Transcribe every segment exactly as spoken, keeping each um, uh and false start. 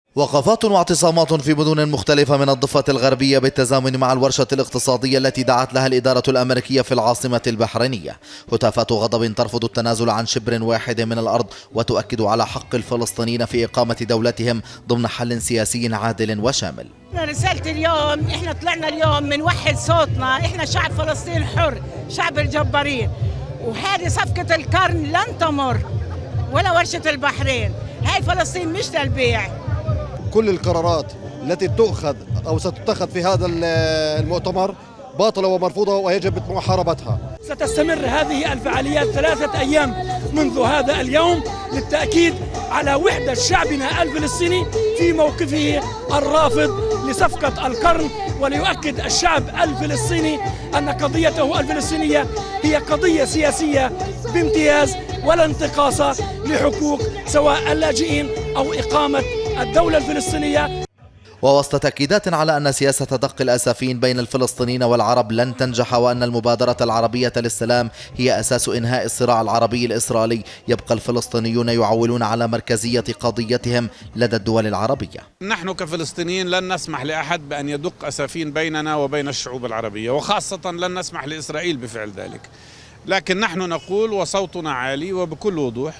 وقفات واعتصامات في مدن مختلفة من الضفة الغربية بالتزامن مع الورشة الاقتصادية التي دعت لها الإدارة الأمريكية في العاصمة البحرينية. هتافات غضب ترفض التنازل عن شبر واحد من الأرض وتؤكد على حق الفلسطينيين في إقامة دولتهم ضمن حل سياسي عادل وشامل. رسالة اليوم، احنا طلعنا اليوم بنوحد صوتنا، احنا شعب فلسطين حر، شعب الجبارين، وهذه صفقة القرن لن تمر ولا ورشة البحرين. هاي فلسطين مش للبيع. كل القرارات التي تؤخذ أو ستتخذ في هذا المؤتمر باطلة ومرفوضة ويجب محاربتها. ستستمر هذه الفعاليات ثلاثة أيام منذ هذا اليوم للتأكيد على وحدة شعبنا الفلسطيني في موقفه الرافض لصفقة القرن، وليؤكد الشعب الفلسطيني أن قضيته الفلسطينية هي قضية سياسية بامتياز ولا انتقاص لحقوق سواء اللاجئين أو إقامة الدولة الفلسطينية. ووسط تأكيدات على أن سياسة دق الأسافين بين الفلسطينيين والعرب لن تنجح، وأن المبادرة العربية للسلام هي أساس إنهاء الصراع العربي الإسرائيلي، يبقى الفلسطينيون يعولون على مركزية قضيتهم لدى الدول العربية. نحن كفلسطينيين لن نسمح لأحد بأن يدق أسافين بيننا وبين الشعوب العربية، وخاصة لن نسمح لإسرائيل بفعل ذلك. لكن نحن نقول وصوتنا عالي وبكل وضوح: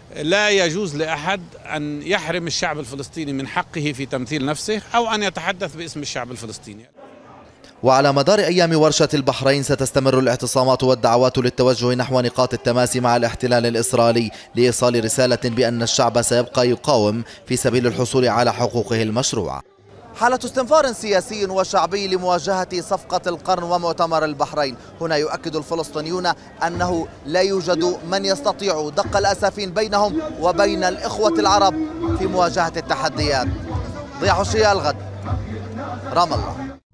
لا يجوز لأحد أن يحرم الشعب الفلسطيني من حقه في تمثيل نفسه أو أن يتحدث باسم الشعب الفلسطيني. وعلى مدار أيام ورشة البحرين ستستمر الاعتصامات والدعوات للتوجه نحو نقاط التماس مع الاحتلال الإسرائيلي لإيصال رسالة بأن الشعب سيبقى يقاوم في سبيل الحصول على حقوقه المشروعة. حالة استنفار سياسي وشعبي لمواجهة صفقة القرن ومؤتمر البحرين. هنا يؤكد الفلسطينيون أنه لا يوجد من يستطيع دق الأسافين بينهم وبين الإخوة العرب في مواجهة التحديات. ضياء حشية، الغد، رام الله.